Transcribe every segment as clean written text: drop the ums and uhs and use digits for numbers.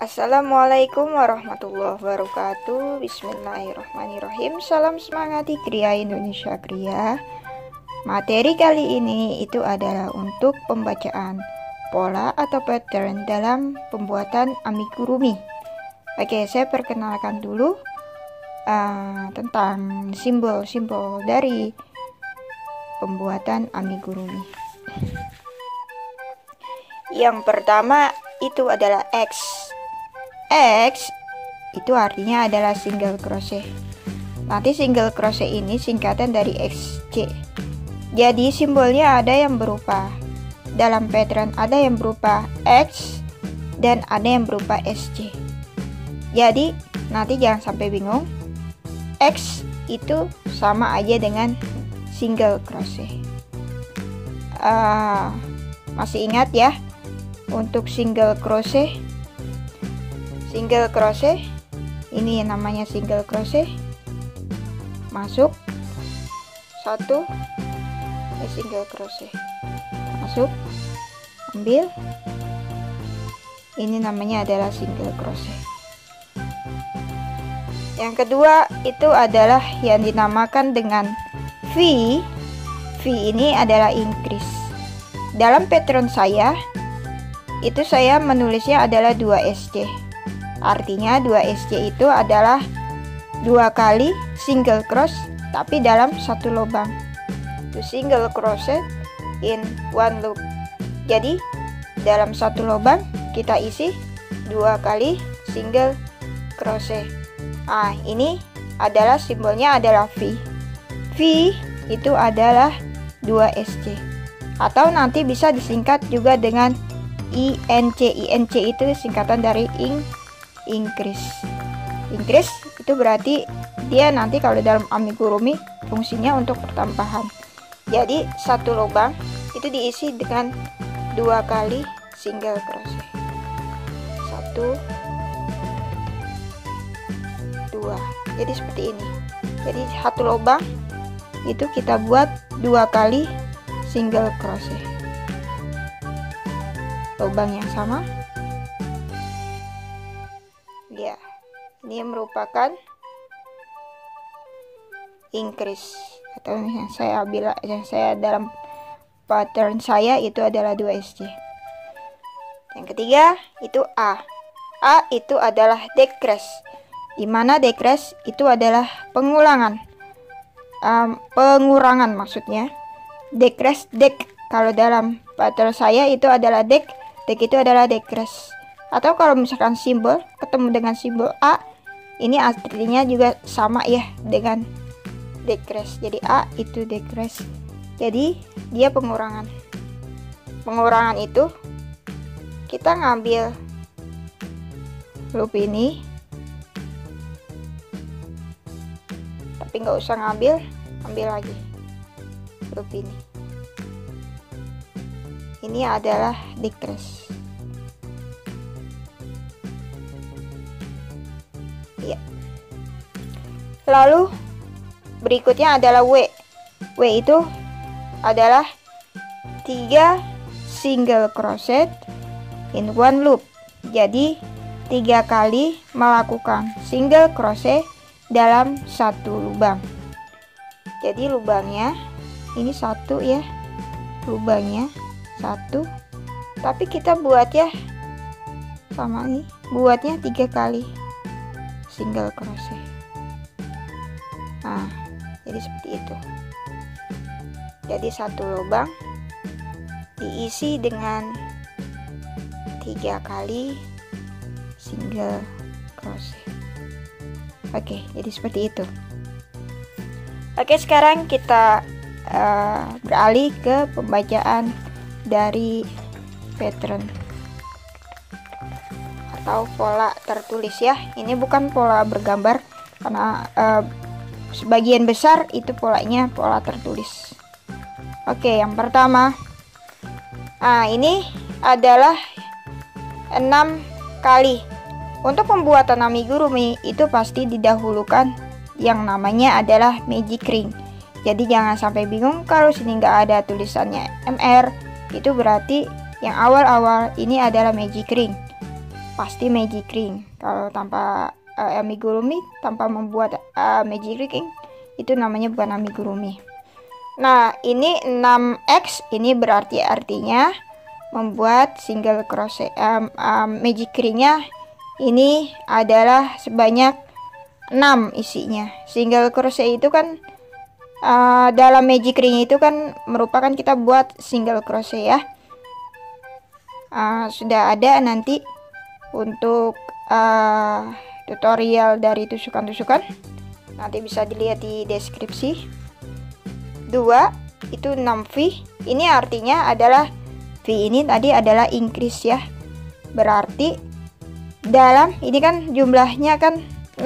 Assalamualaikum warahmatullahi wabarakatuh. Bismillahirrahmanirrahim. Salam semangat di Kria Indonesia Kria. Materi kali ini itu adalah untuk pembacaan pola atau pattern dalam pembuatan amigurumi. Oke, saya perkenalkan dulu tentang simbol-simbol dari pembuatan amigurumi. Yang pertama itu adalah X. X itu artinya adalah single crochet. Nanti single crochet ini singkatan dari XC. Jadi simbolnya ada yang berupa dalam pattern, ada yang berupa X dan ada yang berupa SC. Jadi nanti jangan sampai bingung. X itu sama aja dengan single crochet. Masih ingat ya untuk single crochet? Single crochet ini yang namanya single crochet, masuk satu, single crochet masuk, ambil, ini namanya adalah single crochet. Yang kedua itu adalah yang dinamakan dengan V. V ini adalah increase. Dalam pattern saya itu saya menulisnya adalah 2 SC. Artinya 2 SC itu adalah 2 kali single crochet tapi dalam satu lubang. To single crochet in one loop. Jadi dalam satu lubang kita isi 2 kali single crochet. Ini adalah simbolnya adalah V. V itu adalah 2 SC. Atau nanti bisa disingkat juga dengan INC. INC itu singkatan dari increase. Increase itu berarti dia nanti kalau dalam amigurumi fungsinya untuk pertambahan. Jadi satu lubang itu diisi dengan 2 kali single crochet. 1, 2. Jadi seperti ini. Jadi satu lubang itu kita buat 2 kali single crochet. Lubang yang sama. Ya, ini merupakan increase atau yang saya dalam pattern saya itu adalah 2 SC. Yang ketiga itu A. A itu adalah decrease. Di mana decrease itu adalah pengurangan. Pengurangan maksudnya. Decrease kalau dalam pattern saya itu adalah Dec itu adalah decrease. Atau kalau misalkan simbol ketemu dengan simbol A, ini artinya juga sama ya dengan decrease. Jadi A itu decrease. Jadi dia pengurangan. Pengurangan itu kita ngambil loop ini, tapi nggak usah ambil lagi loop ini. Ini adalah decrease. Ya. Lalu berikutnya adalah W. W itu adalah 3 single crochet in one loop. Jadi 3 kali melakukan single crochet dalam satu lubang. Jadi lubangnya ini satu ya, lubangnya satu, tapi kita buat ya sama nih, buatnya 3 kali single crochet. Jadi seperti itu. Jadi satu lubang diisi dengan 3 kali single crochet. Oke, jadi seperti itu. Oke, sekarang kita beralih ke pembacaan dari pattern atau pola tertulis ya. Ini bukan pola bergambar karena sebagian besar itu polanya pola tertulis. Oke, yang pertama ini adalah 6 kali. Untuk pembuatan amigurumi itu pasti didahulukan yang namanya adalah magic ring. Jadi jangan sampai bingung kalau sini nggak ada tulisannya MR, itu berarti yang awal-awal ini adalah magic ring. pasti magic ring. Kalau tanpa amigurumi, tanpa membuat magic ring, itu namanya bukan amigurumi. Nah, ini 6x, ini berarti artinya membuat single crochet. Magic ringnya ini adalah sebanyak 6 isinya. Single crochet itu kan dalam magic ring itu kan merupakan kita buat single crochet ya. Sudah ada nanti untuk tutorial dari tusukan-tusukan, nanti bisa dilihat di deskripsi. 2 itu 6V, ini artinya adalah V ini tadi adalah increase ya, berarti dalam ini kan jumlahnya kan 6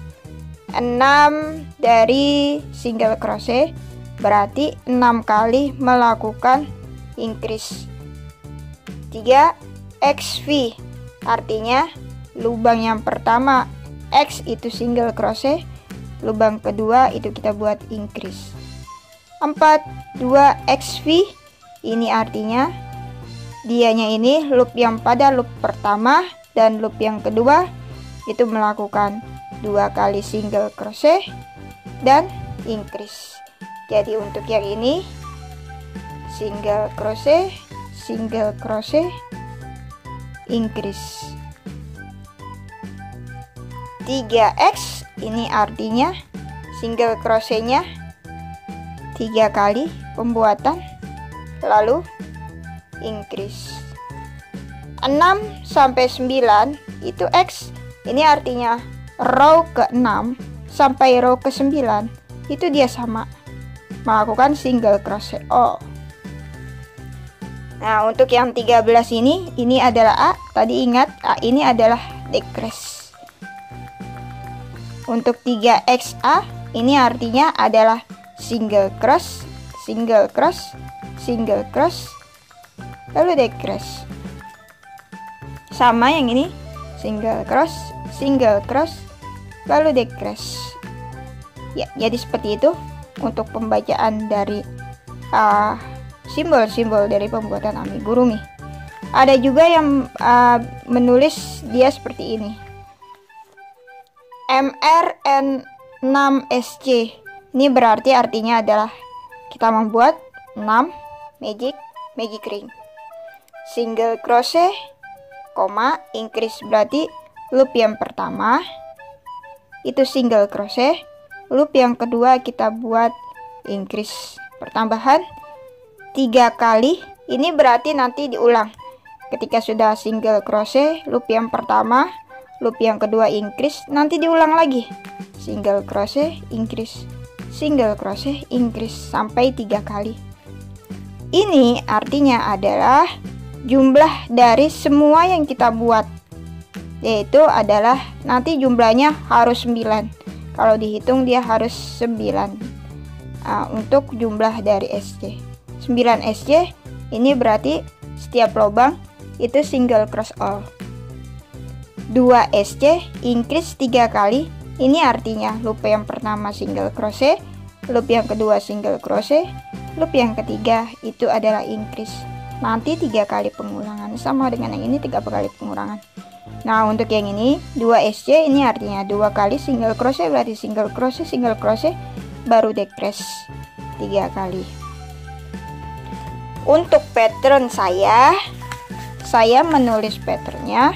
dari single crochet, berarti 6 kali melakukan increase. 3 XV artinya lubang yang pertama X itu single crochet, lubang kedua itu kita buat increase. 4 2 XV ini artinya dianya ini loop yang pada loop pertama dan loop yang kedua itu melakukan 2 kali single crochet dan increase. Jadi untuk yang ini single crochet, increase. 3x ini artinya single crochetnya 3 kali pembuatan lalu increase. 6 sampai 9 itu X, ini artinya row ke-6 sampai row ke-9 itu dia sama melakukan single crochet all. Nah, untuk yang 13 ini adalah A. Tadi ingat A ini adalah decrease. Untuk 3XA ini artinya adalah single cross, lalu decrease. Sama yang ini single cross, lalu decrease. Ya, jadi seperti itu untuk pembacaan dari simbol-simbol dari pembuatan amigurumi. Ada juga yang menulis dia seperti ini, MRN6SC. Ini berarti artinya adalah kita membuat 6 magic ring. Single crochet, increase berarti loop yang pertama itu single crochet, loop yang kedua kita buat increase. Pertambahan 3 kali, ini berarti nanti diulang. Ketika sudah single crochet, loop yang pertama, loop yang kedua increase, nanti diulang lagi. Single crochet, increase, single crochet, increase sampai 3 kali. Ini artinya adalah jumlah dari semua yang kita buat, yaitu adalah nanti jumlahnya harus 9. Kalau dihitung dia harus 9 untuk jumlah dari SC. 9 SC ini berarti setiap lubang itu single cross all. 2 SC increase 3 kali. Ini artinya loop yang pertama single crochet, loop yang kedua single crochet, loop yang ketiga itu adalah increase. Nanti 3 kali pengulangan, sama dengan yang ini 3 kali pengulangan. Nah, untuk yang ini 2 SC ini artinya 2 kali single crochet, berarti single crochet baru decrease 3 kali. Untuk pattern saya menulis patternnya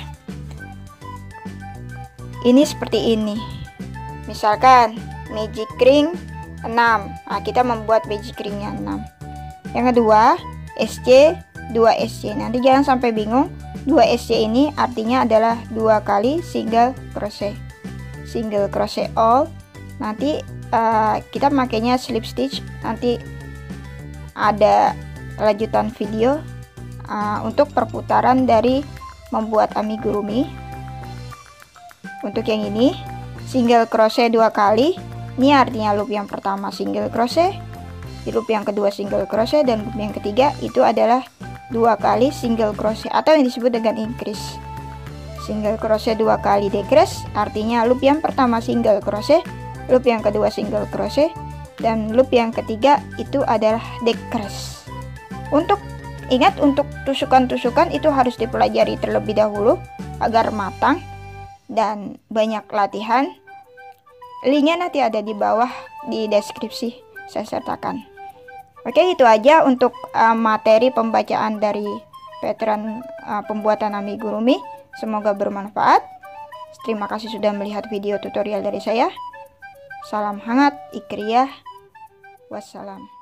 ini seperti ini. Misalkan magic ring 6. Nah, kita membuat magic ringnya 6. Yang kedua SC, 2 SC. Nanti jangan sampai bingung. 2 SC ini artinya adalah 2 kali single crochet all. Nanti kita makainya slip stitch. Nanti ada lanjutan video untuk perputaran dari membuat amigurumi. Untuk yang ini single crochet 2 kali. Ini artinya loop yang pertama single crochet, di loop yang kedua single crochet, dan loop yang ketiga itu adalah 2 kali single crochet atau yang disebut dengan increase. Single crochet 2 kali decrease artinya loop yang pertama single crochet, loop yang kedua single crochet, dan loop yang ketiga itu adalah decrease. Untuk ingat, untuk tusukan-tusukan itu harus dipelajari terlebih dahulu agar matang dan banyak latihan. Linknya nanti ada di bawah di deskripsi, saya sertakan. Oke, itu aja untuk materi pembacaan dari veteran pembuatan amigurumi. Semoga bermanfaat. Terima kasih sudah melihat video tutorial dari saya. Salam hangat, Ikriyah. Wassalam.